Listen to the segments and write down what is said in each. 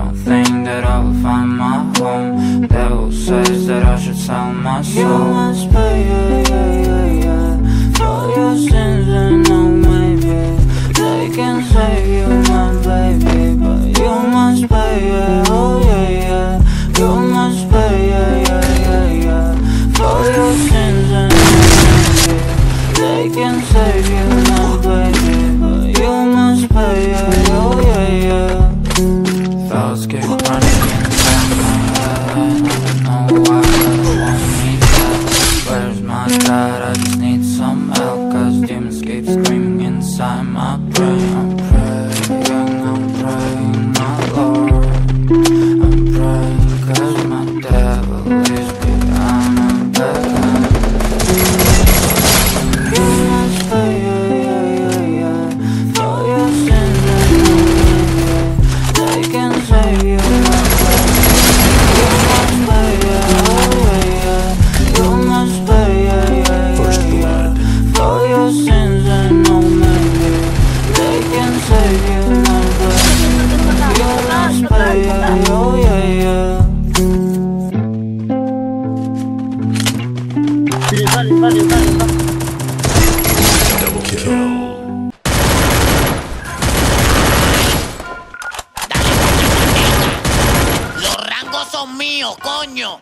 don't think that I will find my home. Devil says that I should sell my soul. You must pay, for your sins and no maybe they can save you, my baby, but you must pay, oh yeah. You must pay, for your sins and no maybe they can save you, my baby, but you must pay, oh yeah. Thoughts keep running inside my head. I don't know why, but I want me dead. Where's my dad? I just need some help, cause demons keep screaming inside my brain. I'm praying, my Lord. I'm praying cause my devil is behind my back. You must pay, for your sins and no they can save you, my baby. You must pay, you must pay, First blood. for your sins and no maybe they can save you, my baby. You must pay, oh yeah. Double kill. Los rangos son míos, coño.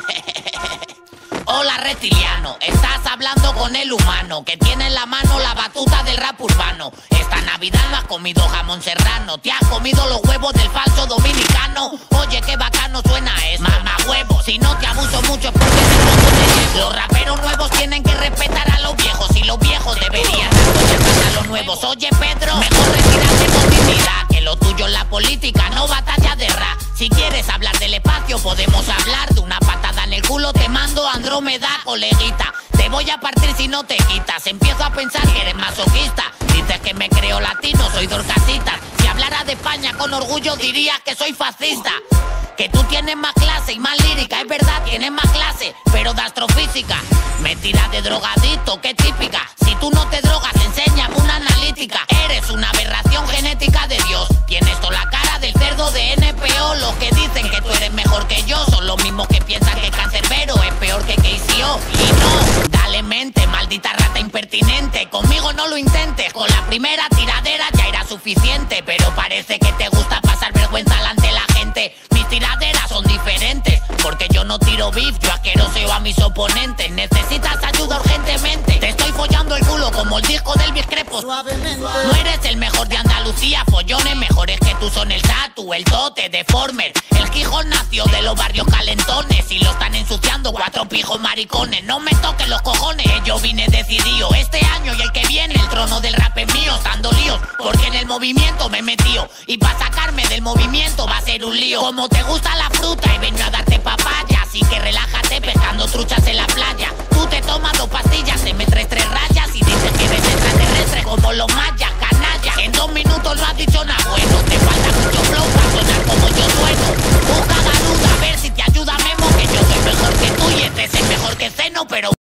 Hola reptiliano, estás hablando con el humano que tiene en la mano la batuta del rap urbano. Esta Navidad no has comido jamón serrano, te has comido los huevos del falso dominicano. Oye, qué bacano suena eso, mamá huevo. Si no te abuso mucho es porque de pronto te llevo. Los raperos nuevos tienen que respetar a los viejos y los viejos deberían respetar a los nuevos. Oye Pedro, mejor retírate con dignidad, que lo tuyo es la política, no batalla de rap. Si quieres hablar del espacio podemos hablar de una patada en el culo, te mando Andrómeda, coleguita. Te voy a partir si no te quitas. Empiezo a pensar que eres masoquista. Dices que me creo latino, soy dorcasita. Si hablara de España con orgullo dirías que soy fascista. Que tú tienes más clase y más lírica, es verdad, tienes más clase, pero de astrofísica. Me tiras de drogadicto, qué típica. Si tú no te drogas, enséñame una analítica. Eres una aberración genética de Dios. Tienes toda la cara del cerdo de NPO. Los que dicen que tú eres mejor que yo son los mismos que piensan que Cancerbero es peor que KCO. Y no, dale mente, maldita rata impertinente. Conmigo no lo intentes, con la primera tiradera ya irá suficiente. Pero parece que te gusta pasar vergüenza delante de la gente. Mis tiraderas son diferentes, porque yo no tiro beef, yo asqueroseo a mis oponentes. Necesitas ayuda urgentemente. Te estoy follando el culo como el disco del Biscrepo. No eres el mejor de Andalucía, follones mejores que tú son el Tatu, el Tote, Deformer. El Gijón nació de los barrios calentones y lo están ensuciando 4 pijos maricones. No me toquen los cojones, yo vine decidido. Este año y el que viene el trono del rap es mío, estando líos, porque en el movimiento me he metido. Y para sacarme del movimiento va a ser un lío. Como te gusta la fruta he venido a darte papaya, así que relájate pescando truchas en la playa. Tú te tomas 2 pastillas, te metes 3 rayas y dices que eres extraterrestre como los mayas, canalla. En 2 minutos no has dicho nada bueno, te falta mucho flow para sonar como yo sueno. Busca Garuda a ver si te ayuda Memo, que yo soy mejor que tú y este es el mejor que Zeno, pero